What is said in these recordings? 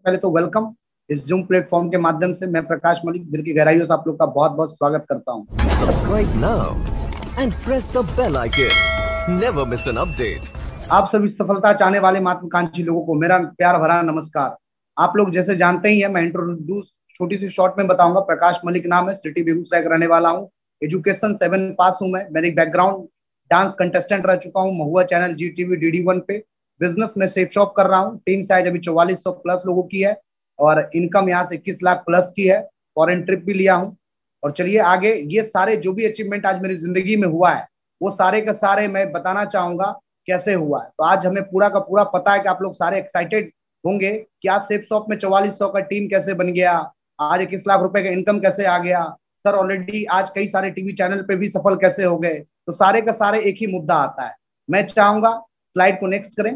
पहले तो वेलकम। इस जूम प्लेटफॉर्म के माध्यम से मैं प्रकाश मलिक दिल की गहराइयों से आप लोग का बहुत बहुत स्वागत करता हूं। Subscribe now and press the bell icon. Never miss an update. आप सभी सफलता चाहने वाले महत्वाकांक्षी लोगों को मेरा प्यार भरा नमस्कार। आप लोग जैसे जानते ही है, मैं इंट्रोड्यूस छोटी सी शॉर्ट में बताऊंगा। प्रकाश मलिक नाम है, सिटी बेगूसराय का रहने वाला हूँ। एजुकेशन 7 पास हूँ मैं। मेरी बैकग्राउंड डांस कंटेस्टेंट रह चुका हूँ महुआ चैनल जी टीवी DD1 पे। बिजनेस में सेफ शॉप कर रहा हूँ। टीम साइज अभी 4400 प्लस लोगों की है और इनकम यहाँ से 21 लाख प्लस की है। फॉरेन ट्रिप भी लिया हूँ। और चलिए आगे, ये सारे जो भी अचीवमेंट आज मेरी जिंदगी में हुआ है वो सारे के सारे मैं बताना चाहूंगा कैसे हुआ है। तो आज हमें पूरा का पूरा पता है कि आप लोग सारे एक्साइटेड होंगे कि आज सेफ शॉप में 4400 का टीम कैसे बन गया, आज 21 लाख रुपए का इनकम कैसे आ गया, सर ऑलरेडी आज कई सारे टीवी चैनल पे भी सफल कैसे हो गए। तो सारे का सारे एक ही मुद्दा आता है। मैं चाहूंगा स्लाइड को नेक्स्ट करें।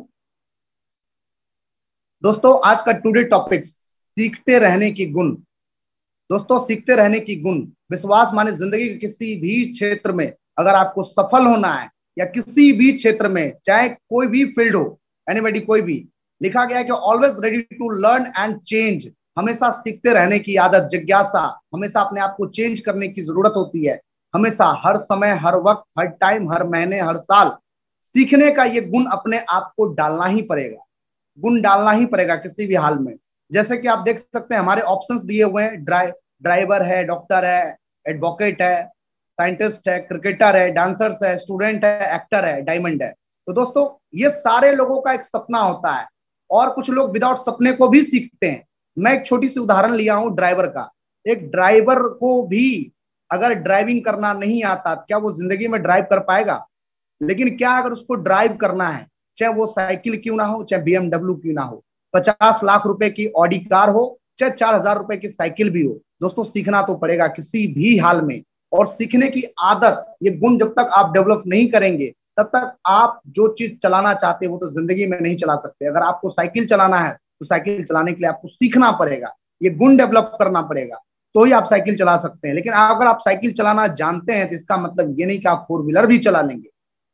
दोस्तों आज का टुडे टॉपिक सीखते रहने की गुण। दोस्तों सीखते रहने की गुण, विश्वास माने जिंदगी के किसी भी क्षेत्र में अगर आपको सफल होना है या किसी भी क्षेत्र में, चाहे कोई भी फील्ड हो, एनीबॉडी कोई भी, लिखा गया है कि always ready to learn and change. हमेशा सीखते रहने की आदत, जिज्ञासा, हमेशा अपने आप को चेंज करने की जरूरत होती है। हमेशा, हर समय, हर वक्त, हर टाइम, हर महीने, हर साल सीखने का ये गुण अपने आप को डालना ही पड़ेगा। गुण डालना ही पड़ेगा किसी भी हाल में। जैसे कि आप देख सकते हैं हमारे ऑप्शंस दिए हुए हैं। ड्राइवर है, डॉक्टर है, एडवोकेट है, साइंटिस्ट है, क्रिकेटर है, डांसर्स है, स्टूडेंट है, एक्टर है, डायमंड है। तो दोस्तों ये सारे लोगों का एक सपना होता है और कुछ लोग विदाउट सपने को भी सीखते हैं। मैं एक छोटी सी उदाहरण लिया हूं ड्राइवर का। एक ड्राइवर को भी अगर ड्राइविंग करना नहीं आता, क्या वो जिंदगी में ड्राइव कर पाएगा? लेकिन क्या अगर उसको ड्राइव करना है, चाहे वो साइकिल क्यों ना हो, चाहे BMW क्यों ना हो, 50 लाख रुपए की ऑडी कार हो, चाहे 4000 रुपए की साइकिल भी हो, दोस्तों सीखना तो पड़ेगा किसी भी हाल में। और सीखने की आदत, ये गुण जब तक आप डेवलप नहीं करेंगे तब तक आप जो चीज चलाना चाहते हैं वो तो जिंदगी में नहीं चला सकते। अगर आपको साइकिल चलाना है तो साइकिल चलाने के लिए आपको सीखना पड़ेगा, ये गुण डेवलप करना पड़ेगा, तो ही आप साइकिल चला सकते हैं। लेकिन अगर आप साइकिल चलाना जानते हैं तो इसका मतलब ये नहीं कि आप 4 व्हीलर भी चला लेंगे।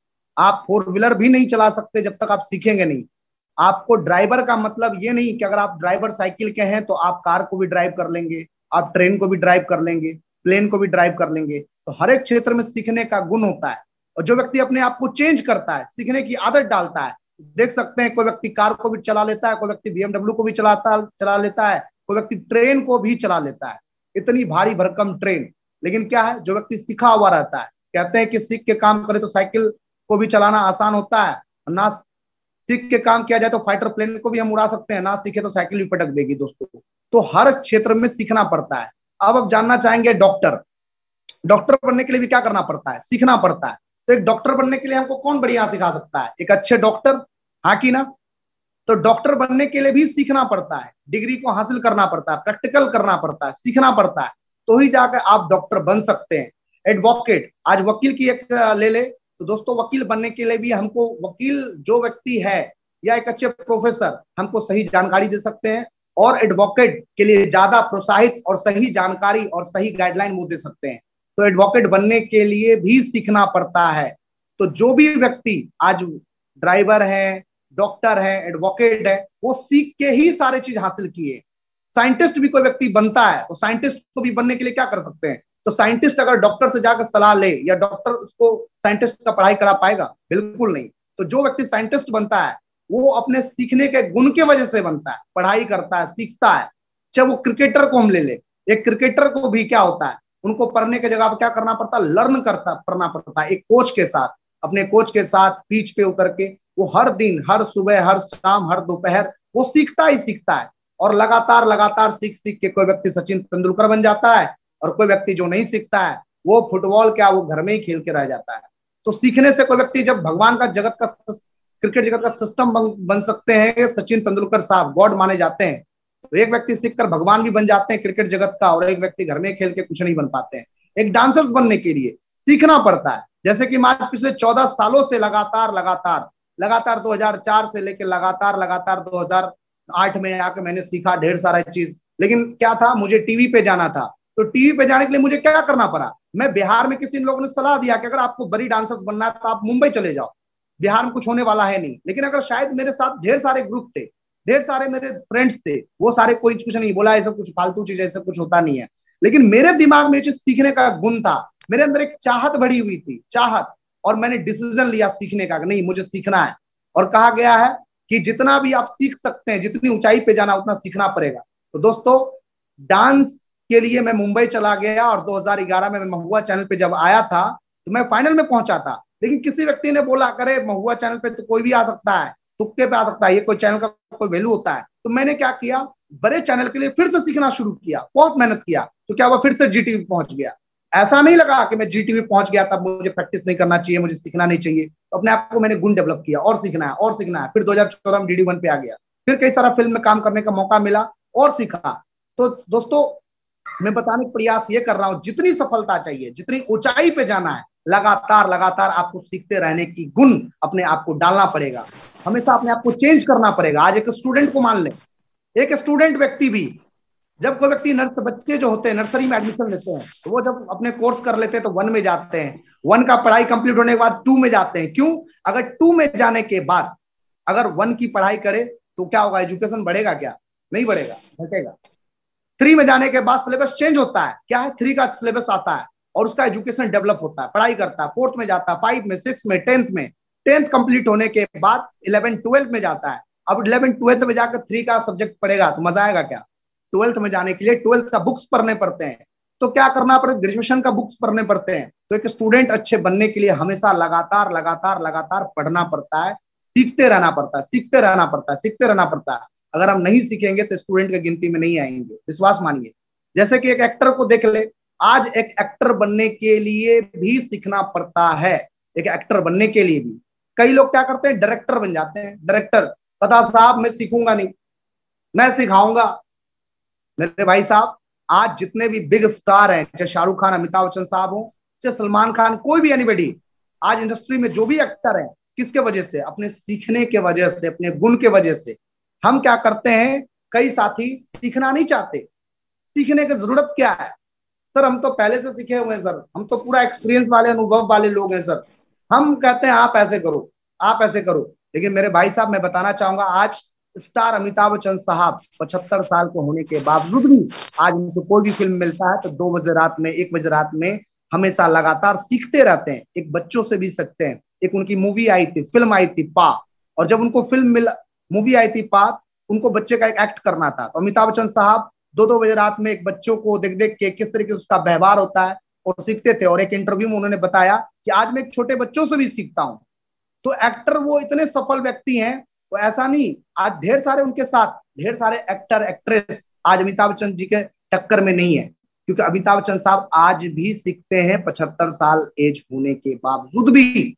आप 4 व्हीलर भी नहीं चला सकते जब तक आप सीखेंगे नहीं। आपको ड्राइवर का मतलब ये नहीं कि अगर आप ड्राइवर साइकिल के हैं तो आप कार को भी ड्राइव कर लेंगे, आप ट्रेन को भी ड्राइव कर लेंगे, प्लेन को भी ड्राइव कर लेंगे। तो हर एक क्षेत्र में सीखने का गुण होता है। और जो व्यक्ति अपने आप को चेंज करता है, सीखने की आदत डालता है, देख सकते हैं कोई व्यक्ति कार को भी चला लेता है, कोई व्यक्ति BMW को भी चला लेता है, कोई व्यक्ति ट्रेन को भी चला लेता है, इतनी भारी भरकम ट्रेन। लेकिन क्या है, जो व्यक्ति सीखा हुआ रहता है, कहते हैं कि सीख के काम करे तो साइकिल को भी चलाना आसान होता है, ना सीख के काम किया जाए तो फाइटर प्लेन को भी हम उड़ा सकते हैं, ना सीखे तो साइकिल भी पटक देगी दोस्तों। तो हर क्षेत्र में सीखना पड़ता है। अब जानना चाहेंगे डॉक्टर। डॉक्टर बनने के लिए भी क्या करना पड़ता है? सीखना पड़ता है। तो एक डॉक्टर बनने के लिए हमको कौन बढ़िया सिखा सकता है? एक अच्छे डॉक्टर, हाँ कि ना? तो डॉक्टर बनने के लिए भी सीखना पड़ता है, डिग्री को हासिल करना पड़ता है, प्रैक्टिकल करना पड़ता है, सीखना पड़ता है, तो ही जाकर आप डॉक्टर बन सकते हैं। एडवोकेट, आज वकील की एक ले ले तो दोस्तों वकील बनने के लिए भी हमको, वकील जो व्यक्ति है या एक अच्छे प्रोफेसर हमको सही जानकारी दे सकते हैं और एडवोकेट के लिए ज्यादा प्रोत्साहित और सही जानकारी और सही गाइडलाइन वो दे सकते हैं। तो एडवोकेट बनने के लिए भी सीखना पड़ता है। तो जो भी व्यक्ति आज ड्राइवर है, डॉक्टर है, एडवोकेट है, वो सीख के ही सारे चीज हासिल किए। साइंटिस्ट भी कोई व्यक्ति बनता है तो साइंटिस्ट को भी बनने के लिए क्या कर सकते हैं? तो साइंटिस्ट अगर डॉक्टर से जाकर सलाह ले, या डॉक्टर उसको साइंटिस्ट का पढ़ाई करा पाएगा? बिल्कुल नहीं। तो जो व्यक्ति साइंटिस्ट बनता है वो अपने सीखने के गुण की वजह से बनता है, पढ़ाई करता है, सीखता है। चाहे वो क्रिकेटर को हम ले ले, एक क्रिकेटर को भी क्या होता है, उनको पढ़ने के जगह क्या करना पड़ता है? लर्न करना पड़ता है एक कोच के साथ। अपने कोच के साथ पिच पे उतर के वो हर दिन, हर सुबह, हर शाम, हर दोपहर वो सीखता ही सीखता है। और लगातार लगातार सीख सीख के कोई व्यक्ति सचिन तेंदुलकर बन जाता है और कोई व्यक्ति जो नहीं सीखता है वो फुटबॉल क्या, वो घर में ही खेल के रह जाता है। तो सीखने से कोई व्यक्ति जब भगवान का जगत का, क्रिकेट जगत का सिस्टम बन सकते हैं, सचिन तेंदुलकर साहब गॉड माने जाते हैं, तो एक व्यक्ति सीखकर भगवान भी बन जाते हैं क्रिकेट जगत का, और एक व्यक्ति घर में खेल के कुछ नहीं बन पाते हैं। एक डांसर्स बनने के लिए सीखना पड़ता है। जैसे कि मैं पिछले 14 सालों से लगातार लगातार लगातार 2004 से लेकर लगातार लगातार 2008 में आकर मैंने सीखा ढेर सारा चीज। लेकिन क्या था, मुझे टीवी पे जाना था। तो टीवी पे जाने के लिए मुझे क्या करना पड़ा? मैं बिहार में किसी लोगों ने सलाह दिया कि अगर आपको बड़ी डांसर्स बनना है तो आप मुंबई चले जाओ, बिहार में कुछ होने वाला है नहीं। लेकिन अगर शायद मेरे साथ ढेर सारे ग्रुप थे ढेर सारे मेरे फ्रेंड्स थे, वो सारे कोई कुछ नहीं बोला, ऐसा कुछ फालतू चीज ऐसा कुछ होता नहीं है, लेकिन मेरे दिमाग में जो सीखने का गुण था, मेरे अंदर एक चाहत बढ़ी हुई थी, चाहत, और मैंने डिसीजन लिया सीखने का, नहीं मुझे सीखना है। और कहा गया है कि जितना भी आप सीख सकते हैं, जितनी ऊंचाई पे जाना उतना सीखना पड़ेगा। तो दोस्तों, डांस के लिए मैं मुंबई चला गया, और 2011 में मैं महुआ चैनल पे जब आया था तो मैं फाइनल में पहुंचा था, लेकिन किसी व्यक्ति ने बोला करे महुआ चैनल पे तो कोई भी आ सकता है, तुक्के पे आ सकता है, ये कोई चैनल का कोई वैल्यू होता है। तो मैंने क्या किया, बड़े चैनल के लिए फिर से सीखना शुरू किया, बहुत मेहनत किया, तो क्या हुआ, फिर से जीटीवी पहुंच गया। ऐसा नहीं लगा कि मैं जीटीवी पहुंच गया तब मुझे प्रैक्टिस नहीं करना चाहिए, मुझे सीखना नहीं चाहिए, तो अपने आप को मैंने गुण डेवलप किया, और सीखना है और सीखना है। फिर 2014 में डीडी 1 पे आ गया, फिर कई सारा फिल्म में काम करने का मौका मिला और सीखा। तो दोस्तों, मैं बताने का प्रयास ये कर रहा हूं, जितनी सफलता चाहिए, जितनी ऊंचाई पे जाना है, लगातार लगातार आपको सीखते रहने की गुण अपने आप को डालना पड़ेगा, हमेशा अपने आप को चेंज करना पड़ेगा। आज एक स्टूडेंट को मान ले, एक स्टूडेंट व्यक्ति भी, जब कोई व्यक्ति बच्चे जो होते हैं नर्सरी में एडमिशन लेते हैं, तो वो जब अपने कोर्स कर लेते हैं तो 1 में जाते हैं, 1 का पढ़ाई कंप्लीट होने के बाद 2 में जाते हैं। क्यों? अगर 2 में जाने के बाद अगर 1 की पढ़ाई करे तो क्या होगा, एजुकेशन बढ़ेगा क्या? नहीं बढ़ेगा, घटेगा। 3 में जाने के बाद सिलेबस चेंज होता है, क्या है, 3 का सिलेबस आता है और उसका एजुकेशन डेवलप होता है, पढ़ाई करता है, 4th में जाता है, 5 में, 6 में, 10th में, 10th कंप्लीट होने के बाद 11 12th में जाता है। अब 11 12th में जाकर 3 का सब्जेक्ट पढ़ेगा तो मजा आएगा क्या? 12th में जाने के लिए 12th का बुक्स पढ़ने पड़ते हैं, तो क्या करना पड़ेगा, ग्रेजुएशन का बुक्स पढ़ने पड़ते हैं। तो एक स्टूडेंट अच्छे बनने के लिए हमेशा लगातार लगातार लगातार पढ़ना पड़ता है, सीखते रहना पड़ता है, सीखते रहना पड़ता है, सीखते रहना पड़ता है। अगर हम नहीं सीखेंगे तो स्टूडेंट की गिनती में नहीं आएंगे, विश्वास मानिए। जैसे कि एक एक्टर को देख ले, आज एक एक्टर बनने के लिए भी सीखना पड़ता है, एक एक्टर बनने के लिए भी। कई लोग क्या करते हैं, डायरेक्टर बन जाते हैं, डायरेक्टर, पता साहब मैं सीखूंगा नहीं, मैं सिखाऊंगा। मेरे भाई साहब, आज जितने भी बिग स्टार हैं, चाहे शाहरुख खान, अमिताभ बच्चन साहब हो, चाहे सलमान खान, कोई भी एनीबडी, आज इंडस्ट्री में जो भी एक्टर है, किसके वजह से? अपने सीखने के वजह से, अपने गुण के वजह से। हम क्या करते हैं, कई साथी सीखना नहीं चाहते। सीखने की जरूरत क्या है सर, हम तो पहले से सीखे हुए हैं सर, हम तो पूरा एक्सपीरियंस वाले, अनुभव वाले लोग हैं सर, हम कहते हैं आप ऐसे करो, आप ऐसे करो। लेकिन मेरे भाई साहब, मैं बताना चाहूंगा, आज स्टार अमिताभ बच्चन साहब 75 साल के होने के बावजूद भी आज उनको कोई भी फिल्म मिलता है तो 2 बजे रात में, 1 बजे रात में हमेशा लगातार सीखते रहते हैं। एक बच्चों से भी सीखते हैं। एक उनकी मूवी आई थी, फिल्म आई थी पा, और जब उनको फिल्म मिला, मूवी आई थी पा, उनको बच्चे का एक एक्ट करना था, तो अमिताभ बच्चन साहब 2-2 बजे रात में एक बच्चों को देख देख के किस तरीके से उसका व्यवहार होता है और सीखते थे। और एक इंटरव्यू में उन्होंने बताया कि आज मैं एक छोटे बच्चों से भी सीखता हूं। तो एक्टर वो इतने सफल व्यक्ति हैं, तो ऐसा नहीं, आज ढेर सारे उनके साथ ढेर सारे एक्टर एक्ट्रेस आज अमिताभ बच्चन जी के टक्कर में नहीं है, क्योंकि अमिताभ बच्चन साहब आज भी सीखते हैं 75 साल एज होने के बावजूद भी।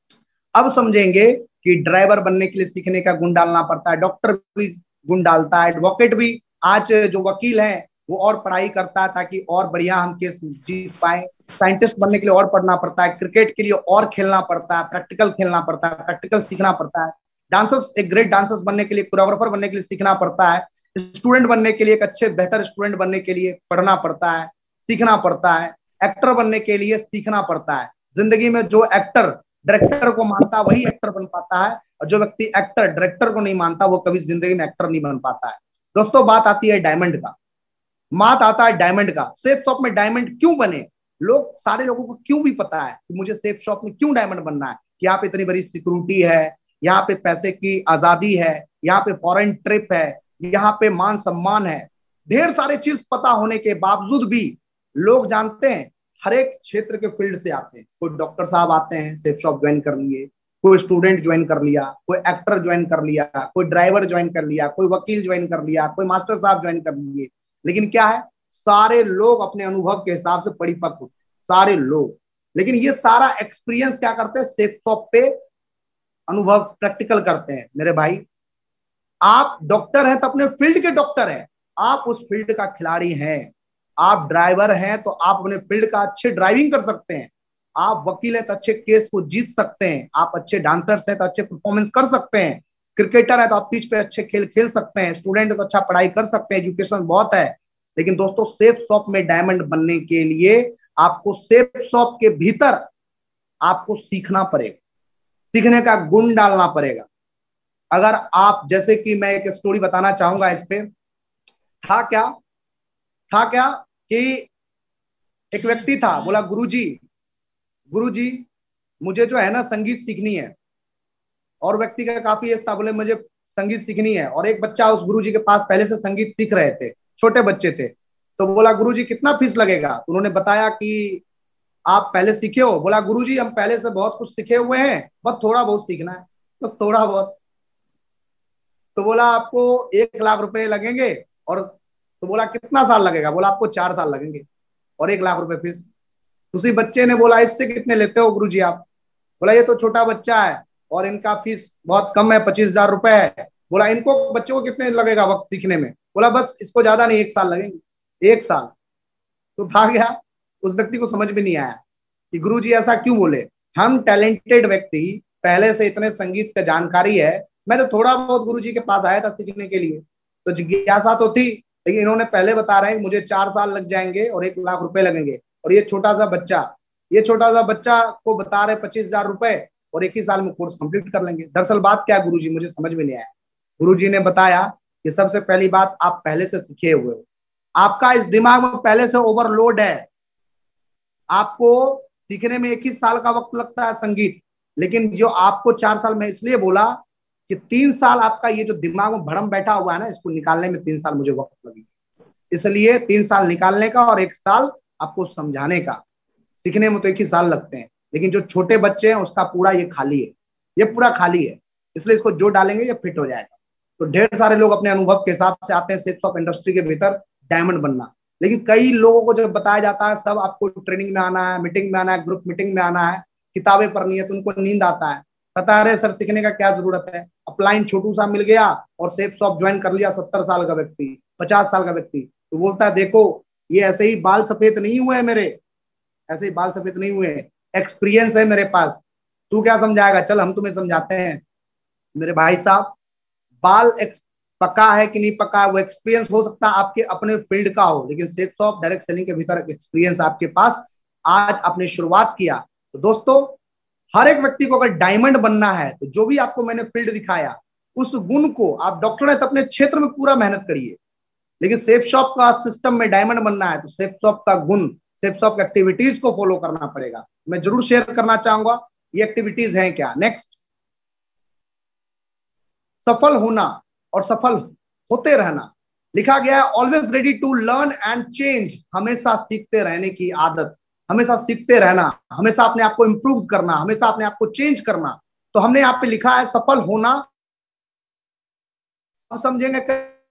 अब समझेंगे कि ड्राइवर बनने के लिए सीखने का गुण डालना पड़ता है, डॉक्टर भी गुण डालता है, एडवोकेट भी, आज जो वकील है वो और पढ़ाई करता है ताकि और बढ़िया हम केस जीत पाए, साइंटिस्ट बनने के लिए और पढ़ना पड़ता है, क्रिकेट के लिए और खेलना पड़ता है, प्रैक्टिकल खेलना पड़ता है, प्रैक्टिकल सीखना पड़ता है, डांसर्स, एक ग्रेट डांसर्स बनने के लिए, कोरियोग्राफर बनने के लिए सीखना पड़ता है, स्टूडेंट बनने के लिए, एक अच्छे बेहतर स्टूडेंट बनने के लिए पढ़ना पड़ता है, सीखना पड़ता है, एक्टर बनने के लिए सीखना पड़ता है। जिंदगी में जो एक्टर डायरेक्टर को मानता वही एक्टर बन पाता है, और जो व्यक्ति एक्टर डायरेक्टर को नहीं मानता वो कभी जिंदगी में एक्टर नहीं बन पाता है। दोस्तों, बात आती है डायमंड का, बात आता है डायमंड का। सेफ शॉप में डायमंड क्यों बने? लोग, सारे लोगों को क्यों भी पता है कि मुझे सेफ शॉप में क्यों डायमंड बनना है, कि यहाँ पे इतनी बड़ी सिक्योरिटी है, यहाँ पे पैसे की आजादी है, यहाँ पे फॉरेन ट्रिप है, यहाँ पे मान सम्मान है, ढेर सारे चीज पता होने के बावजूद भी लोग जानते हैं, हर एक क्षेत्र के फील्ड से आते हैं। कोई डॉक्टर साहब आते हैं, सेफ शॉप ज्वाइन कर लिए, कोई स्टूडेंट ज्वाइन कर लिया, कोई एक्टर ज्वाइन कर लिया, कोई ड्राइवर ज्वाइन कर लिया, कोई वकील ज्वाइन कर लिया, कोई मास्टर साहब ज्वाइन कर लिए। लेकिन क्या है, सारे लोग अपने अनुभव के हिसाब से परिपक्व होते हैं, सारे लोग। लेकिन ये सारा एक्सपीरियंस क्या करते हैं, सेफ शॉप पे अनुभव प्रैक्टिकल करते हैं। मेरे भाई, आप डॉक्टर हैं तो अपने फील्ड के डॉक्टर हैं, आप उस फील्ड का खिलाड़ी हैं। आप ड्राइवर हैं तो आप अपने फील्ड का अच्छे ड्राइविंग कर सकते हैं। आप वकील हैं तो अच्छे केस को जीत सकते हैं। आप अच्छे डांसर्स हैं तो अच्छे परफॉर्मेंस कर सकते हैं। क्रिकेटर है तो आप पिच पे अच्छे खेल खेल सकते हैं। स्टूडेंट है तो अच्छा पढ़ाई कर सकते हैं, एजुकेशन बहुत है। लेकिन दोस्तों, सेफ शॉप में डायमंड बनने के लिए आपको सेफ शॉप के भीतर आपको सीखना पड़ेगा, सीखने का गुण डालना पड़ेगा। अगर आप, जैसे कि मैं एक स्टोरी बताना चाहूंगा इस पे। था क्या था क्या कि एक व्यक्ति था, बोला गुरुजी, गुरुजी मुझे जो है ना संगीत सीखनी है। और व्यक्ति का काफी एज था, बोले मुझे संगीत सीखनी है। और एक बच्चा उस गुरुजी के पास पहले से संगीत सीख रहे थे, छोटे बच्चे थे। तो बोला गुरुजी कितना फीस लगेगा? तो उन्होंने बताया कि आप पहले सीखे हो? बोला गुरुजी हम पहले से बहुत कुछ सीखे हुए हैं, बस थोड़ा बहुत सीखना है, बस थोड़ा बहुत। तो बोला आपको 1 लाख रुपए लगेंगे। और तो बोला कितना साल लगेगा? बोला आपको 4 साल लगेंगे और 1 लाख रुपए फीस। उसी बच्चे ने बोला इससे कितने लेते हो गुरुजी आप? बोला ये तो छोटा बच्चा है और इनका फीस बहुत कम है, 25,000 रुपए है। बोला इनको बच्चों को कितने लगेगा वक्त सीखने में? बोला बस इसको ज्यादा नहीं, 1 साल लगेंगे, 1 साल। तो था गया, उस व्यक्ति को समझ में नहीं आया कि गुरुजी ऐसा क्यों बोले। हम टैलेंटेड व्यक्ति, पहले से इतने संगीत का जानकारी है। मैं तो थोड़ा बहुत गुरुजी के पास आया था सीखने के लिए, तो जिज्ञासा तो थी। लेकिन इन्होंने पहले बता रहे हैं मुझे 4 साल लग जाएंगे और 1 लाख रुपए लगेंगे। और ये छोटा सा बच्चा को बता रहे 25,000 रुपए और 1 ही साल में कोर्स कंप्लीट कर लेंगे। दरअसल बात क्या है गुरुजी, मुझे समझ में नहीं आया। गुरुजी ने बताया कि सबसे पहली बात, आप पहले से सीखे हुए हो, आपका इस दिमाग में पहले से ओवरलोड है। आपको सीखने में 1 ही साल का वक्त लगता है संगीत, लेकिन जो आपको 4 साल में इसलिए बोला कि 3 साल आपका ये जो दिमाग में भड़म बैठा हुआ है ना, इसको निकालने में 3 साल मुझे वक्त लगेगा। इसलिए 3 साल निकालने का और 1 साल आपको समझाने का। सीखने में तो 1 ही साल लगते हैं, लेकिन जो छोटे बच्चे हैं उसका पूरा ये खाली है, ये पूरा खाली है। इसलिए इसको जो डालेंगे ये फिट हो जाएगा। तो ढेर सारे लोग अपने अनुभव के हिसाब से आते हैं सेल्स ऑफ इंडस्ट्री के भीतर डायमंड बनना। लेकिन कई लोगों को जब बताया जाता है सब आपको ट्रेनिंग में आना है, मीटिंग में आना है, ग्रुप मीटिंग में आना है, किताबें पढ़नी है, तो उनको नींद आता है। पता है सर सीखने का क्या जरूरत है? अपलाइन छोटू सा मिल गया और सेफ शॉप ज्वाइन कर लिया 70 साल का व्यक्ति, 50 साल का व्यक्ति, तो बोलता है देखो ये ऐसे ही बाल सफेद नहीं हुए मेरे, ऐसे ही बाल सफेद नहीं हुए, एक्सपीरियंस है मेरे पास। तू क्या समझाएगा? चल हम तुम्हें समझाते हैं। मेरे भाई साहब, बाल पका है कि नहीं पका है वो एक्सपीरियंस हो सकता है आपके अपने फील्ड का हो, लेकिन सेल्स ऑफ डायरेक्ट सेलिंग के भीतर एक्सपीरियंस आपके पास, आज आपने शुरुआत किया। तो दोस्तों, हर एक व्यक्ति को अगर डायमंड बनना है तो जो भी आपको मैंने फील्ड दिखाया उस गुण को आप डॉक्टरेट अपने क्षेत्र में पूरा मेहनत करिए। लेकिन सेफ शॉप का सिस्टम में डायमंड बनना है तो सेफ शॉप का गुण, सेफ शॉप की एक्टिविटीज को फॉलो करना पड़ेगा। मैं जरूर शेयर करना चाहूंगा ये एक्टिविटीज हैं क्या। नेक्स्ट, सफल होना और सफल होते रहना। लिखा गया है always ready to learn and change, हमेशा सीखते रहने की आदत, हमेशा सीखते रहना, हमेशा अपने आप को इंप्रूव करना, हमेशा अपने आप को चेंज करना। तो हमने यहाँ पे लिखा है सफल होना। अब समझेंगे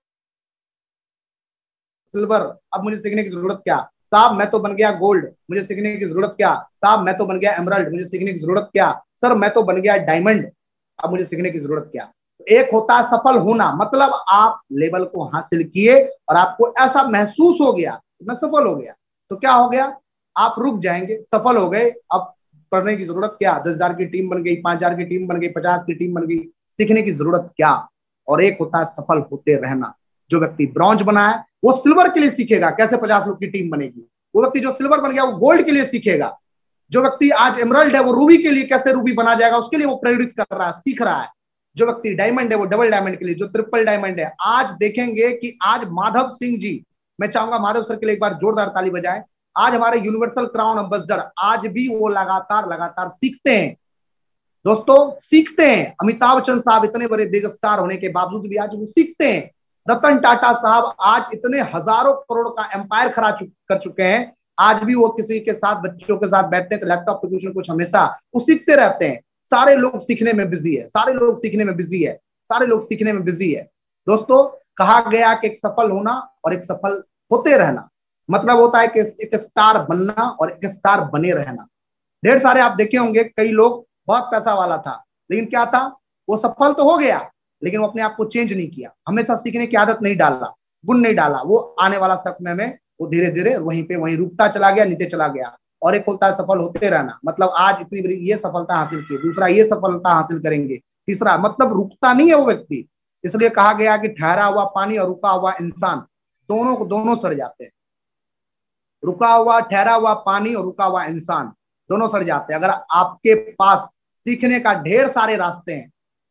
सिल्वर, अब मुझे सीखने की जरूरत क्या? साहब मैं तो बन गया गोल्ड, मुझे सीखने की जरूरत क्या? साहब मैं तो बन गया एमराल्ड, मुझे सीखने की जरूरत क्या? सर मैं तो बन गया डायमंड, अब मुझे सीखने की जरूरत क्या? तो एक होता है सफल होना, मतलब आप लेवल को हासिल किए और आपको ऐसा महसूस हो गया मैं सफल हो गया। तो क्या हो गया? आप रुक जाएंगे, सफल हो गए, अब पढ़ने की जरूरत क्या? 10,000 की टीम बन गई, 5,000 की टीम बन गई, 50 की टीम बन गई, सीखने की जरूरत क्या? और एक होता है सफल होते रहना। जो व्यक्ति ब्रॉन्ज बना है वो सिल्वर के लिए सीखेगा कैसे 50 लोग की टीम बनेगी। वो व्यक्ति जो सिल्वर बन गया वो गोल्ड के लिए सीखेगा। जो व्यक्ति आज एमराल्ड है वो रूबी के लिए कैसे रूबी बना जाएगा उसके लिए वो प्रेरित कर रहा है, सीख रहा है। जो व्यक्ति डायमंड है वो डबल डायमंड के लिए, जो ट्रिपल डायमंड है। आज देखेंगे कि आज माधव सिंह जी, मैं चाहूंगा माधव सर के लिए एक बार जोरदार ताली बजाएं। आज हमारे यूनिवर्सल क्राउन एम्बेसडर, आज भी वो लगातार लगातार सीखते हैं दोस्तों, सीखते हैं। अमिताभ बच्चन साहब इतने बड़े बिग स्टार होने के बावजूद भी आज वो सीखते हैं। रतन टाटा साहब आज इतने हजारों करोड़ का एम्पायर खड़ा कर चुके हैं, आज भी वो किसी के साथ, बच्चों के साथ बैठते हैं तो लैपटॉप पे कुछ ना कुछ हमेशा वो सीखते रहते हैं। सारे लोग सीखने में बिजी है, सारे लोग सीखने में बिजी है, सारे लोग सीखने में बिजी है। दोस्तों, कहा गया कि एक सफल होना और एक सफल होते रहना मतलब होता है कि एक स्टार बनना और एक स्टार बने रहना। ढेर सारे आप देखे होंगे, कई लोग, बहुत पैसा वाला था लेकिन क्या था, वो सफल तो हो गया लेकिन वो अपने आप को चेंज नहीं किया, हमेशा सीखने की आदत नहीं डाला, गुण नहीं डाला। वो आने वाला समय में वो धीरे धीरे वहीं पे वहीं रुकता चला गया, नीचे चला गया। और एक होता है सफल होते रहना, मतलब आज इतनी बड़ी ये सफलता हासिल की, दूसरा ये सफलता हासिल करेंगे, तीसरा, मतलब रुकता नहीं है वो व्यक्ति। इसलिए कहा गया कि ठहरा हुआ पानी और रुका हुआ इंसान दोनों सड़ जाते हैं। रुका हुआ, ठहरा हुआ पानी और रुका हुआ इंसान दोनों सड़ जाते हैं। अगर आपके पास सीखने का ढेर सारे रास्ते हैं,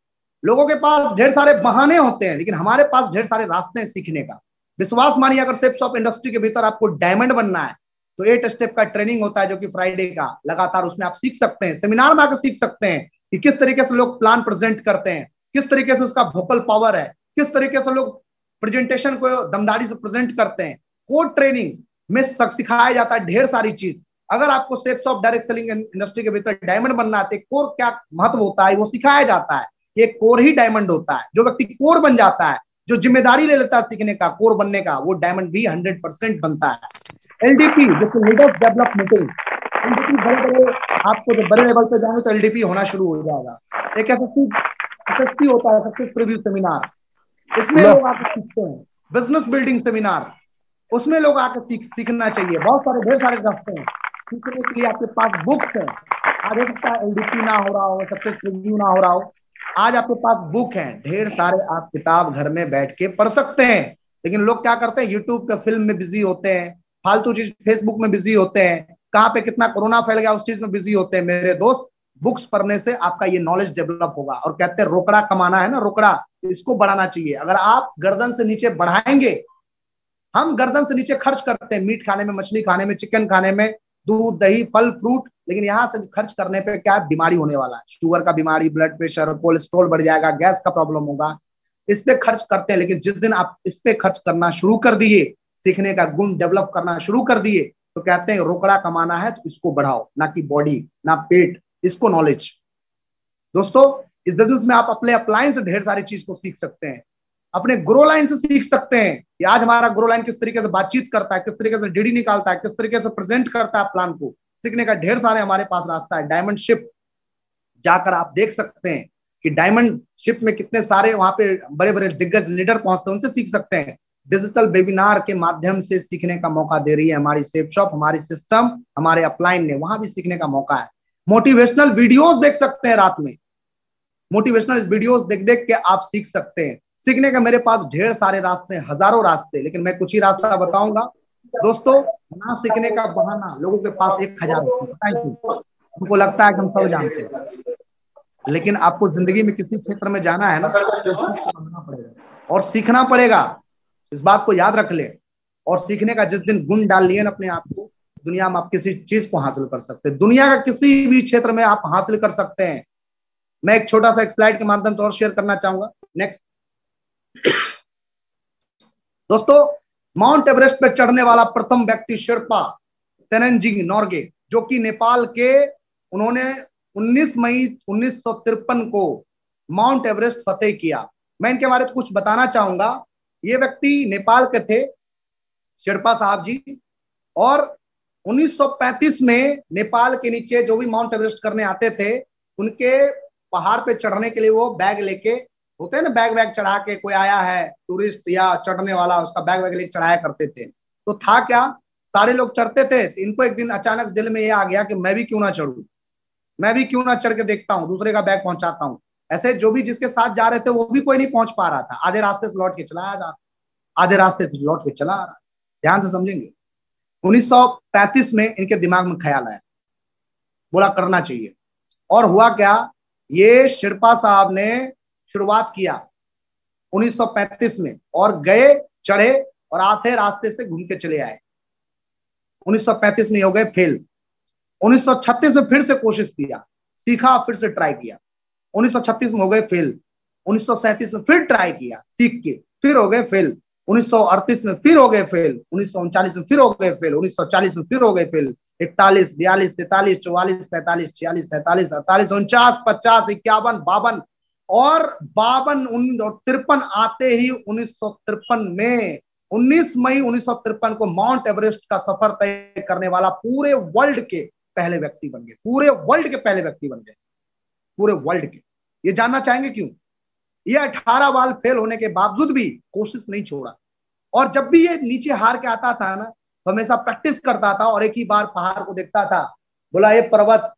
लोगों के पास ढेर सारे बहाने होते हैं, लेकिन हमारे पास ढेर सारे रास्ते हैं सीखने का। विश्वास मानिए, अगर सेप्स ऑफ इंडस्ट्री के भीतर आपको डायमंड बनना है तो 8 स्टेप का ट्रेनिंग होता है, जो कि फ्राइडे का लगातार, उसमें आप सीख सकते हैं, सेमिनार में आकर सीख सकते हैं कि किस तरीके से लोग प्लान प्रेजेंट करते हैं, किस तरीके से उसका वोकल पावर है, किस तरीके से लोग प्रेजेंटेशन को दमदारी से प्रेजेंट करते हैं। कोड ट्रेनिंग में सिखाया जाता है ढेर सारी चीज। अगर आपको सेप्स ऑफ डायरेक्ट सेलिंग इंडस्ट्री के भीतर डायमंड बनना है, कोर क्या महत्व होता है वो सिखाया जाता है। ये कोर ही डायमंड होता है। जो व्यक्ति कोर बन जाता है, जो जिम्मेदारी ले लेता है सीखने का, कोर बनने का, वो डायमंड भी 100% बनता है। एलडीपी जैसे लीडर्स डेवलप मीटिंग, एलडीपी बड़े बड़े, आपको जब बड़े लेवल पे जाएंगे तो एलडीपी होना शुरू हो जाएगा। एक एसएससी होता है, सक्सेस प्रीव्यू सेमिनार, इसमें लोग आकर सीखते हैं। बिजनेस बिल्डिंग सेमिनार, उसमें लोग आकर सीखना चाहिए। बहुत सारे ढेर सारे रास्ते हैं सीखने के लिए। आपके पास बुक्स है, आज हो सकता है एलडीपी ना हो रहा हो, सक्सेस प्रीव्यू ना हो रहा हो, आज आपके पास बुक है ढेर सारे, आप किताब घर में बैठ के पढ़ सकते हैं। लेकिन लोग क्या करते हैं, यूट्यूब के फिल्म में बिजी होते हैं, फालतू चीज फेसबुक में बिजी होते हैं, कहाँ पे कितना कोरोना फैल गया उस चीज में बिजी होते हैं। मेरे दोस्त, बुक्स पढ़ने से आपका ये नॉलेज डेवलप होगा। और कहते हैं रोकड़ा कमाना है ना, रोकड़ा, इसको बढ़ाना चाहिए। अगर आप गर्दन से नीचे बढ़ाएंगे, हम गर्दन से नीचे खर्च करते हैं मीट खाने में, मछली खाने में, चिकन खाने में, दूध दही फल फ्रूट, लेकिन यहां से खर्च करने पे क्या बीमारी होने वाला है, शुगर का बीमारी, ब्लड प्रेशर, कोलेस्ट्रॉल बढ़ जाएगा, गैस का प्रॉब्लम होगा। इस पे खर्च करते हैं, लेकिन जिस दिन आप इस पे खर्च करना शुरू कर दिए, सीखने का गुण डेवलप करना शुरू कर दिए, तो कहते हैं रोकड़ा कमाना है तो इसको बढ़ाओ, ना कि बॉडी, ना पेट, इसको नॉलेज। दोस्तों, इस बिजनेस में आप अपने अपलाइन से ढेर सारी चीज को सीख सकते हैं, अपने ग्रो लाइन से सीख सकते हैं कि आज हमारा ग्रो लाइन किस तरीके से बातचीत करता है, किस तरीके से डीडी निकालता है, किस तरीके से प्रेजेंट करता है प्लान को। सीखने का ढेर सारे हमारे पास रास्ता है। डायमंड शिप जाकर आप देख सकते हैं कि डायमंड शिप में कितने सारे वहां पे बड़े बड़े दिग्गज लीडर पहुंचते हैं, उनसे सीख सकते हैं। डिजिटल वेबिनार के माध्यम से सीखने का मौका दे रही है हमारी सेफ शॉप, हमारी सिस्टम, हमारे अपलाइन ने, वहां भी सीखने का मौका है। मोटिवेशनल वीडियोस देख सकते हैं रात में, मोटिवेशनल वीडियोस देख देख के आप सीख सकते हैं। सीखने का मेरे पास ढेर सारे रास्ते हैं, हजारों रास्ते, लेकिन मैं कुछ ही रास्ता बताऊंगा। दोस्तों, ना सीखने का बहाना लोगों के पास 1000 होते हैं, पता है क्यों? उनको लगता है कि हम सब जानते हैं, लेकिन आपको जिंदगी में किसी क्षेत्र में जाना है ना, तो समझना पड़ेगा और सीखना पड़ेगा। इस बात को याद रख ले। और सीखने का जिस दिन गुण डाल लिए ना अपने आप को, दुनिया में आप किसी चीज को हासिल कर सकते हैं, दुनिया का किसी भी क्षेत्र में आप हासिल कर सकते हैं। मैं एक छोटा सा एक स्लाइड के माध्यम से और शेयर करना चाहूंगा। नेक्स्ट। दोस्तों, माउंट एवरेस्ट पर चढ़ने वाला प्रथम व्यक्ति शेर्पा तेनजिंग नोर्गे, जो कि नेपाल के, उन्होंने 19 मई 1953 को माउंट एवरेस्ट फतेह किया। मैं इनके बारे में कुछ बताना चाहूंगा। ये व्यक्ति नेपाल के थे, शेर्पा साहब जी, और 1935 में नेपाल के नीचे जो भी माउंट एवरेस्ट करने आते थे, उनके पहाड़ पे चढ़ने के लिए वो बैग लेके, होते हैं ना बैग वैग चढ़ा के, कोई आया है टूरिस्ट या चढ़ने वाला, उसका बैग वैग लेके चढ़ाया करते थे। तो था क्या, सारे लोग चढ़ते थे, तो इनको एक दिन अचानक दिल में ये आ गया कि मैं भी क्यों ना चढ़ूं, मैं भी क्यों ना चढ़ के देखता हूं, दूसरे का बैग पहुंचाता हूं। ऐसे जो भी जिसके साथ जा रहे थे वो भी कोई नहीं पहुंच पा रहा था, आधे रास्ते से लौट के चला आ रहा, आधे रास्ते से लौट के चला आ रहा। ध्यान से समझेंगे। 1935 में इनके दिमाग में ख्याल आया, बोला करना चाहिए। और हुआ क्या, ये शेर्पा साहब ने शुरुआत किया 1935 में, और गए, चढ़े और आधे रास्ते से घूम के चले आए। 1935 में हो गए फेल। 1936 में फिर से कोशिश किया, सीखा, फिर से ट्राई किया, 1936 में हो गए फेल। 1937 में फिर ट्राई किया सीख के, फिर हो गए फेल। 1938 में फिर हो गए फेल। 1939 में फिर हो गए फेल। 1940 में फिर हो गए फेल। 41, 42, 43, 44, 45, 46, 47, 48, 49, 50, 51, 52 और 52 और 53 आते ही 1953 में 19 मई 1953 को माउंट एवरेस्ट का सफर तय करने वाला पूरे वर्ल्ड के पहले व्यक्ति बन गए, पूरे वर्ल्ड के पहले व्यक्ति बन गए, पूरे वर्ल्ड के। ये जानना चाहेंगे क्यों? ये 18 बार फेल होने के बावजूद भी कोशिश नहीं छोड़ा, और जब भी ये नीचे हार के आता था ना, तो हमेशा प्रैक्टिस करता था, और एक ही बार पहाड़ को देखता था, बोला ये पर्वत,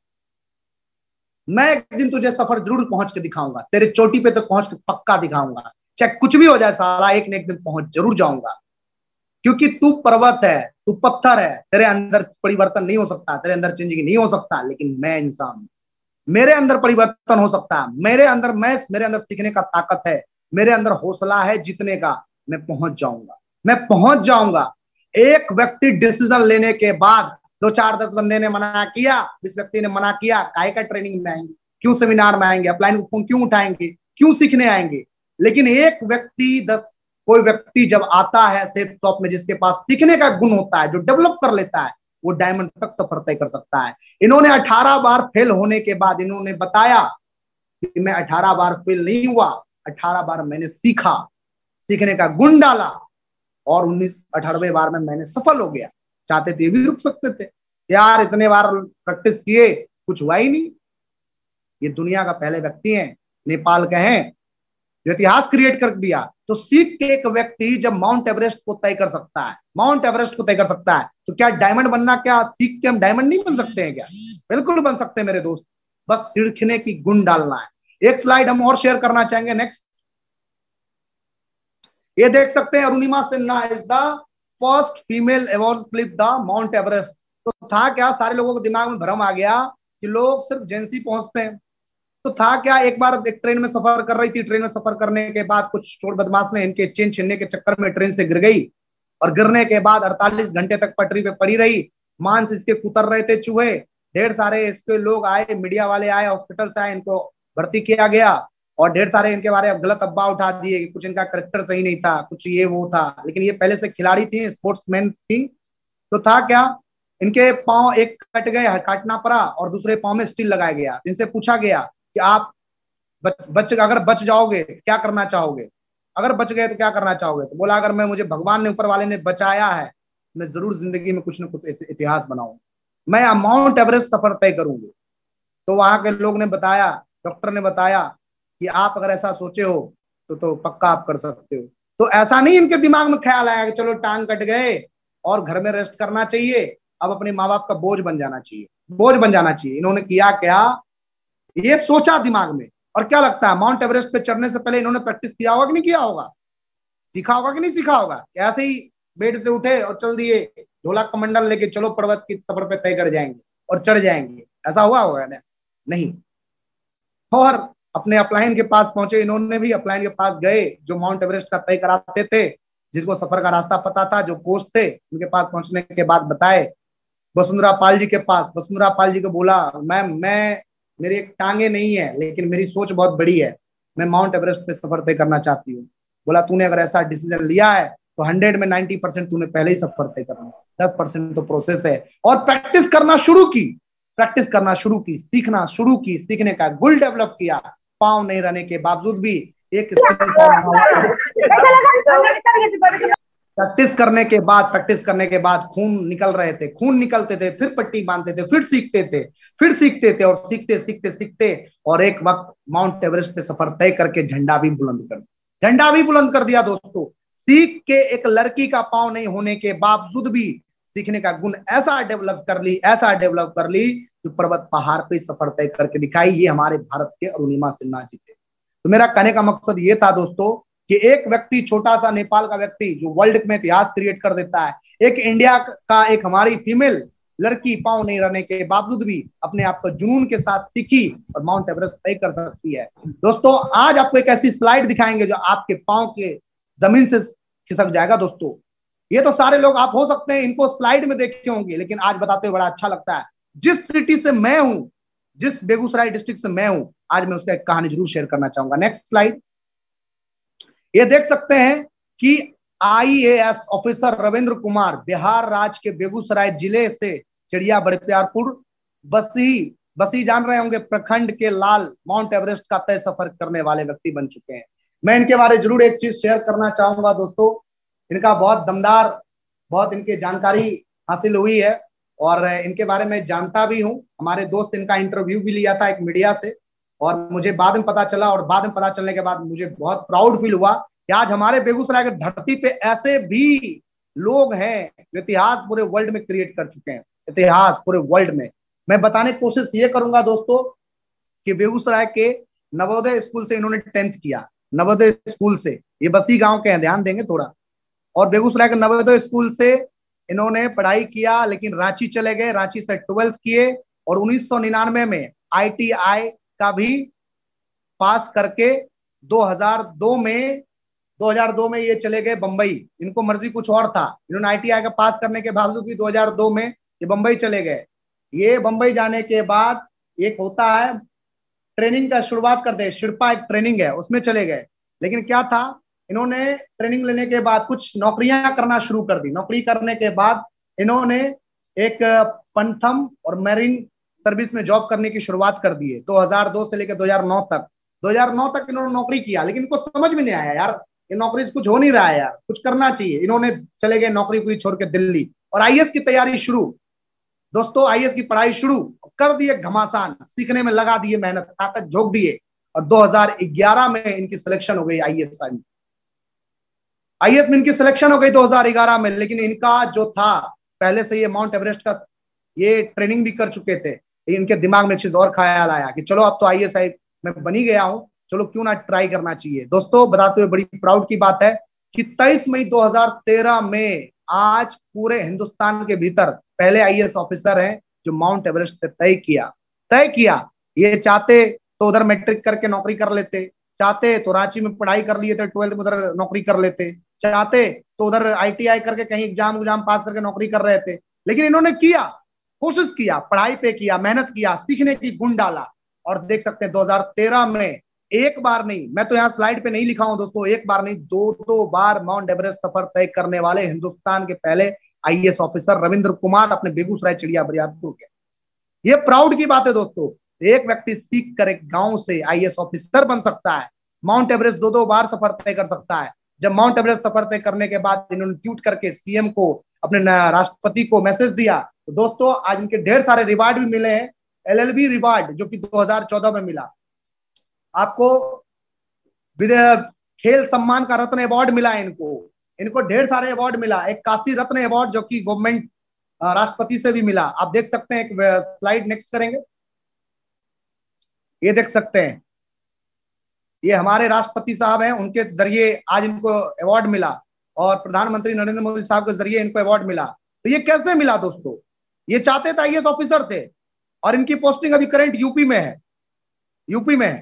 मैं एक दिन तुझे सफर जरूर पहुंच के दिखाऊंगा, तेरे चोटी पे तो पहुंच के पक्का दिखाऊंगा, चाहे कुछ भी हो जाए साला, एक न एक दिन पहुंच जरूर जाऊंगा, क्योंकि तू पर्वत है, तू पत्थर है, तेरे अंदर परिवर्तन नहीं हो सकता, तेरे अंदर चेंजिंग नहीं हो सकता, लेकिन मैं इंसान हूं, मेरे अंदर परिवर्तन हो सकता है, मेरे अंदर सीखने का ताकत है, मेरे अंदर हौसला है जीतने का, मैं पहुंच जाऊंगा, मैं पहुंच जाऊंगा। एक व्यक्ति डिसीजन लेने के बाद 2 4 10 बंदे ने मना किया, इस व्यक्ति ने मना किया, काय का ट्रेनिंग में आएंगे, क्यों सेमिनार में आएंगे, अपलाइन फोन क्यों उठाएंगे, क्यों सीखने आएंगे। लेकिन एक व्यक्ति कोई व्यक्ति जब आता है सेफ शॉप में, जिसके पास सीखने का गुण होता है, जो डेवलप कर लेता है, वो डायमंड तक सफर तय कर सकता है। इन्होंने 18 बार फेल होने के बाद इन्होंने बताया कि मैं 18 बार फेल नहीं हुआ, 18 बार मैंने सीखा, सीखने का गुण डाला, और 18वें बार में मैंने सफल हो गया। चाहते थे भी रुक सकते थे, यार इतने बार प्रैक्टिस किए कुछ हुआ ही नहीं। ये दुनिया का पहले व्यक्ति हैं, नेपाल के हैं, जो इतिहास क्रिएट कर दिया। तो सीख के एक व्यक्ति जब माउंट एवरेस्ट को तय कर सकता है, माउंट एवरेस्ट को तय कर सकता है, तो क्या डायमंड बनना, क्या सीख के हम डायमंड नहीं बन सकते हैं क्या? बिल्कुल बन सकते हैं मेरे दोस्त, बस सीखने की गुण डालना है। एक स्लाइड हम और शेयर करना चाहेंगे, नेक्स्ट। ये देख सकते हैं, Arunima Sinha is the first female ever clip the Mount Everest. तो था क्या, सारे लोगों को दिमाग में भ्रम आ गया कि लोग सिर्फ जेंसी पहुंचते हैं। तो था क्या, एक बार एक ट्रेन में सफर कर रही थी, ट्रेन में सफर करने के बाद कुछ चोर बदमाश ने इनके चेन छीनने के चक्कर में ट्रेन से गिर गई, और गिरने के बाद 48 घंटे तक पटरी पे पड़ी रही, मांस इसके कुतर रहे थे चूहे। ढेर सारे इसके लोग आए, मीडिया वाले आए, हॉस्पिटल से आए, इनको भर्ती किया गया, और ढेर सारे इनके बारे में गलत अफवाह उठा दिए कि कुछ इनका करेक्टर सही नहीं था, कुछ ये वो था। लेकिन ये पहले से खिलाड़ी थी, स्पोर्ट्समैन थी। तो था क्या, इनके पांव एक कट गए, काटना पड़ा, और दूसरे पांव में स्टील लगाया गया। इनसे पूछा गया कि आप अगर बच जाओगे क्या करना चाहोगे, अगर बच गए तो क्या करना चाहोगे? तो बोला, अगर मैं मुझे भगवान ने, ऊपर वाले ने बचाया है, मैं जरूर जिंदगी में कुछ ना कुछ इतिहास बनाऊंगा, मैं माउंट एवरेस्ट सफर तय करूंगी। तो वहां के लोग ने बताया, डॉक्टर ने बताया कि आप अगर ऐसा सोचे हो तो पक्का आप कर सकते हो। तो ऐसा नहीं इनके दिमाग में ख्याल आया कि चलो टांग कट गए और घर में रेस्ट करना चाहिए, अब अपने माँ बाप का बोझ बन जाना चाहिए, बोझ बन जाना चाहिए। इन्होंने किया क्या, ये सोचा दिमाग में। और क्या लगता है, माउंट एवरेस्ट पे चढ़ने से पहले इन्होंने प्रैक्टिस किया होगा कि नहीं किया होगा, सीखा होगा कि नहीं सीखा होगा? ऐसे ही बेड से उठे और चल दिए, ढोलक कमंडल लेके चलो पर्वत की सफर पे तय कर जाएंगे और चढ़ जाएंगे, ऐसा हुआ होगा नहीं। और अपने अपलाइन के पास पहुंचे, इन्होंने भी अपलाइन के पास गए, जो माउंट एवरेस्ट का तय कराते थे, जिनको सफर का रास्ता पता था, जो कोच थे, उनके पास पहुंचने के बाद बताए वसुंधरा पाल जी के पास। वसुंधरा पाल जी को बोला, मैम मैं, मेरी एक टांगे नहीं है, लेकिन मेरी सोच बहुत बड़ी है, मैं माउंट एवरेस्ट पे सफर तय करना चाहती हूँ। बोला, तूने अगर ऐसा डिसीजन लिया है तो 100 में 90% तूने पहले ही सफर तय करना, 10% तो प्रोसेस है। और प्रैक्टिस करना शुरू की, प्रैक्टिस करना शुरू की, सीखना शुरू की, सीखने का गुल डेवलप किया। पाँव नहीं रहने के बावजूद भी एक प्रैक्टिस करने के बाद खून निकल रहे थे, खून निकलते थे, फिर पट्टी बांधते थे, फिर सीखते थे, फिर सीखते थे, और सीखते सीखते सीखते, और एक वक्त माउंट एवरेस्ट पे सफर तय करके झंडा भी बुलंद कर दिया दोस्तों। सीख के एक लड़की का पांव नहीं होने के बावजूद भी सीखने का गुण ऐसा डेवलप कर ली जो पर्वत पहाड़ पे सफर तय करके दिखाई। ये हमारे भारत के अरुणिमा सिन्हा जी थे। तो मेरा कहने का मकसद ये था दोस्तों कि एक व्यक्ति, छोटा सा नेपाल का व्यक्ति, जो वर्ल्ड में इतिहास क्रिएट कर देता है, एक इंडिया का, एक हमारी फीमेल लड़की पांव नहीं रहने के बावजूद भी अपने आप को जुनून के साथ सीखी और माउंट एवरेस्ट तय कर सकती है। दोस्तों आज आपको एक ऐसी स्लाइड दिखाएंगे जो आपके पांव के जमीन से खिसक जाएगा। दोस्तों ये तो सारे लोग आप हो सकते हैं इनको स्लाइड में देखे होंगे, लेकिन आज बताते हुए बड़ा अच्छा लगता है। जिस सिटी से मैं हूं, जिस बेगूसराय डिस्ट्रिक्ट से मैं हूं, आज मैं उसका एक कहानी जरूर शेयर करना चाहूंगा। Next slide. ये देख सकते हैं कि IAS ऑफिसर रविंद्र कुमार बिहार राज्य के बेगूसराय जिले से चिड़िया बड़प्यारपुर बसी जान रहे होंगे, प्रखंड के लाल माउंट एवरेस्ट का तय सफर करने वाले व्यक्ति बन चुके हैं। मैं इनके बारे में जरूर एक चीज शेयर करना चाहूंगा दोस्तों। इनका बहुत दमदार, बहुत इनकी जानकारी हासिल हुई है और इनके बारे में जानता भी हूँ। हमारे दोस्त इनका इंटरव्यू भी लिया था एक मीडिया से, और मुझे बाद में पता चला, और बाद में पता चलने के बाद मुझे बहुत प्राउड फील हुआ कि आज हमारे बेगूसराय की धरती पे ऐसे भी लोग हैं जो इतिहास पूरे वर्ल्ड में क्रिएट कर चुके हैं, इतिहास पूरे वर्ल्ड में। मैं बताने की कोशिश ये करूंगा दोस्तों कि बेगूसराय के नवोदय स्कूल से इन्होंने 10th किया, नवोदय स्कूल से, ये बसी गांव के हैं, ध्यान देंगे थोड़ा। और बेगूसराय के नवोदय स्कूल से इन्होंने पढ़ाई किया, लेकिन रांची चले गए, रांची से 12th किए, और 1999 में ITI का भी पास करके 2002 में ये चले गए बंबई। इनको मर्जी कुछ और था, इन्होंने ITI का पास करने के बावजूद भी 2002 में ये बंबई चले गए। ये बंबई जाने के बाद एक होता है ट्रेनिंग का शुरुआत करते हैं, शिरपा एक ट्रेनिंग है, उसमें चले गए। लेकिन क्या था, इन्होंने ट्रेनिंग लेने के बाद कुछ नौकरियां करना शुरू कर दी। नौकरी करने के बाद इन्होंने एक पंथम और मैरीन सर्विस में जॉब करने की शुरुआत कर दी है 2002 से लेकर 2009 तक। 2009 तक इन्होंने नौकरी किया, लेकिन इनको समझ में नहीं आया यार ये नौकरी से कुछ हो नहीं रहा है यार, कुछ करना चाहिए। इन्होंने चले गए नौकरी पूरी छोड़ के दिल्ली और IAS की तैयारी शुरू। दोस्तों IAS की पढ़ाई शुरू कर दिए, घमासान सीखने में लगा दिए, मेहनत ताकत झोंक दिए और 2011 में इनकी सिलेक्शन हो गई IAS में इनकी सिलेक्शन हो गई 2011 में। लेकिन इनका जो था, पहले से ये माउंट एवरेस्ट का ये ट्रेनिंग भी कर चुके थे, इनके दिमाग में एक चीज और ख्याल आया कि चलो अब तो IAS मैं बनी गया हूं, चलो क्यों ना ट्राई करना चाहिए। दोस्तों बताते हुए बड़ी प्राउड की बात है कि 23 मई 2013 में आज पूरे हिंदुस्तान के भीतर पहले IAS ऑफिसर हैं जो माउंट एवरेस्ट तय किया। ये चाहते तो उधर मैट्रिक करके नौकरी कर लेते, चाहते तो रांची में पढ़ाई कर लिए थे, 12th में उधर नौकरी कर लेते, चाहते तो उधर ITI करके कहीं एग्जाम पास करके नौकरी कर रहे थे। लेकिन इन्होंने किया, कोशिश किया, पढ़ाई पे किया, मेहनत किया, सीखने की गुण डाला और देख सकते हैं 2013 में एक बार नहीं, मैं तो यहाँ स्लाइड पे नहीं लिखा हूं दोस्तों, एक बार नहीं दो बार माउंट एवरेस्ट सफर तय करने वाले हिंदुस्तान के पहले IAS ऑफिसर रविंद्र कुमार अपने बेगूसराय चिड़िया बरियारपुर के। ये प्राउड की बात है दोस्तों, एक व्यक्ति सीख कर एक गांव से IAS ऑफिसर बन सकता है, माउंट एवरेस्ट दो बार सफर तय कर सकता है। जब माउंट एवरेस्ट सफर तय करने के बाद इन्होंने ट्वीट करके CM को, अपने राष्ट्रपति को मैसेज दिया, तो दोस्तों आज इनके ढेर सारे रिवार्ड भी मिले हैं। LLB रिवार्ड जो कि 2014 में मिला आपको, खेल सम्मान का रत्न अवार्ड मिला है इनको ढेर सारे अवार्ड मिला। एक काशी रत्न अवार्ड जो कि गवर्नमेंट राष्ट्रपति से भी मिला। आप देख सकते हैं, एक स्लाइड नेक्स्ट करेंगे, ये देख सकते हैं, ये हमारे राष्ट्रपति साहब हैं, उनके जरिए आज इनको अवार्ड मिला और प्रधानमंत्री नरेंद्र मोदी साहब के जरिए इनको अवार्ड मिला। तो ये कैसे मिला दोस्तों, ये चाहते थे IAS ऑफिसर थे और इनकी पोस्टिंग अभी करंट यूपी में है।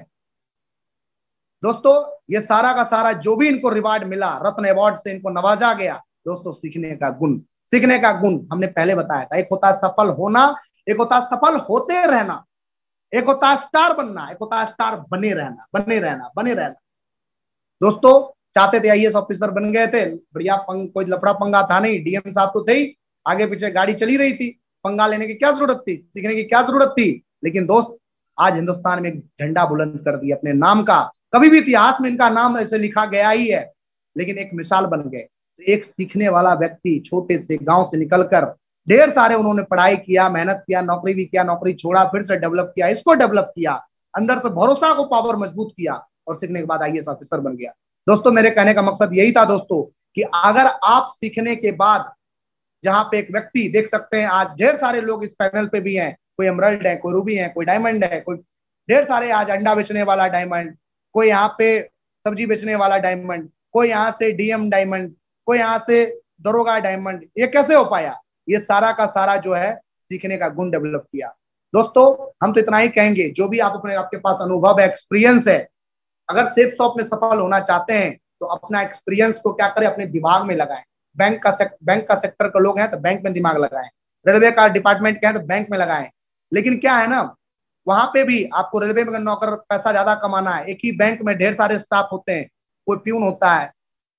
दोस्तों ये सारा का सारा जो भी इनको रिवार्ड मिला, रत्न अवार्ड से इनको नवाजा गया, दोस्तों सीखने का गुण हमने पहले बताया था। एक होता है सफल होना, एक होता है सफल होते रहना, एक होता है स्टार बनना, एक होता है स्टार बने रहना। दोस्तों चाहते थे IAS ऑफिसर बन गए थे, बढ़िया कोई लफड़ा पंगा था नहीं, DM साहब तो थे ही, आगे पीछे गाड़ी चली रही थी, पंगा लेने की क्या जरूरत थी, सीखने की क्या जरूरत थी। लेकिन दोस्त आज हिंदुस्तान में एक झंडा बुलंद कर दिया अपने नाम का, कभी भी इतिहास में इनका नाम ऐसे लिखा गया ही है, लेकिन एक मिसाल बन गए। तो एक सीखने वाला व्यक्ति छोटे से गांव से निकलकर ढेर सारे उन्होंने पढ़ाई किया, मेहनत किया, नौकरी भी किया, नौकरी छोड़ा, फिर से डेवलप किया, इसको डेवलप किया, अंदर से भरोसा को पावर मजबूत किया और सीखने के बाद IAS ऑफिसर बन गया। दोस्तों मेरे कहने का मकसद यही था दोस्तों कि अगर आप सीखने के बाद, जहां पे एक व्यक्ति देख सकते हैं आज ढेर सारे लोग इस पैनल पे भी हैं, कोई एमराल्ड है, कोई रूबी है, कोई डायमंड है, कोई ढेर सारे आज अंडा बेचने वाला डायमंड, कोई यहाँ पे सब्जी बेचने वाला डायमंड, कोई यहाँ से DM डायमंड, कोई यहाँ से दरोगा डायमंड। ये कैसे हो पाया? ये सारा का सारा जो है सीखने का गुण डेवलप किया। दोस्तों हम तो इतना ही कहेंगे, जो भी आप अपने आपके पास अनुभव है, एक्सपीरियंस है, अगर सेफ शॉप में सफल होना चाहते हैं तो अपना एक्सपीरियंस को क्या करें, अपने दिमाग में लगाएं। बैंक का सेक्टर के लोग हैं तो बैंक में दिमाग लगाएं, रेलवे का डिपार्टमेंट के हैं तो बैंक में लगाएं। लेकिन क्या है ना, वहां पे भी आपको रेलवे में नौकर पैसा ज्यादा कमाना है, एक ही बैंक में ढेर सारे स्टाफ होते हैं, कोई प्यून होता है,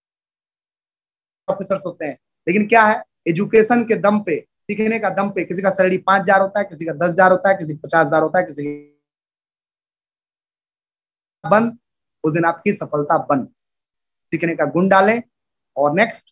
ऑफिसर्स होते हैं, लेकिन क्या है एजुकेशन के दम पे, सीखने का दम पे किसी का सैलरी 5,000 होता है, किसी का 10,000 होता है, किसी का 50,000 होता है, किसी बंद, उस दिन आपकी सफलता बंद। सीखने का गुण डालें। और next,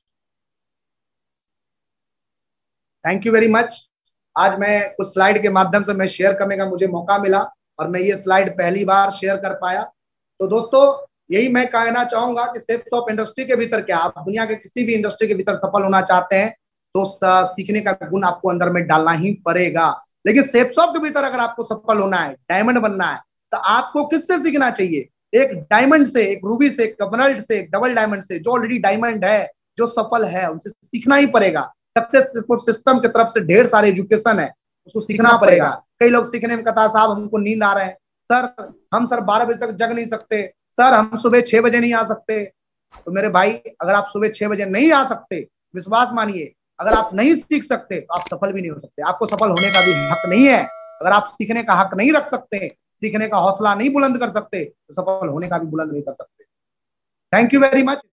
thank you very much. आज मैं कुछ स्लाइड के माध्यम से मैं शेयर करने का मुझे मौका मिला और मैं ये स्लाइड पहली बार शेयर कर पाया। तो दोस्तों यही मैं कहना चाहूंगा कि सेफ शॉप इंडस्ट्री के भीतर, क्या आप दुनिया के किसी भी इंडस्ट्री के भीतर सफल होना चाहते हैं तो सीखने का गुण आपको अंदर में डालना ही पड़ेगा। लेकिन सेफ शॉप के भीतर अगर आपको सफल होना है, डायमंड बनना है, तो आपको किससे सीखना चाहिए? एक डायमंड से, एक रूबी से, एक एमराल्ड से, एक डबल डायमंड से, जो ऑलरेडी डायमंड है, जो सफल है, उनसे सीखना ही पड़ेगा। सक्सेस सपोर्ट सिस्टम की तरफ से ढेर सारे एजुकेशन है, उसको सीखना पड़ेगा। कई लोग सीखने में कहता है साहब हमको नींद आ रहे हैं, सर हम सर 12 बजे तक जग नहीं सकते, सर हम सुबह 6 बजे नहीं आ सकते। तो मेरे भाई अगर आप सुबह 6 बजे नहीं आ सकते, विश्वास मानिए अगर आप नहीं सीख सकते तो आप सफल भी नहीं हो सकते। आपको सफल होने का भी हक नहीं है। अगर आप सीखने का हक नहीं रख सकते, सीखने का हौसला नहीं बुलंद कर सकते, तो सफल होने का भी बुलंद नहीं कर सकते। Thank you very much.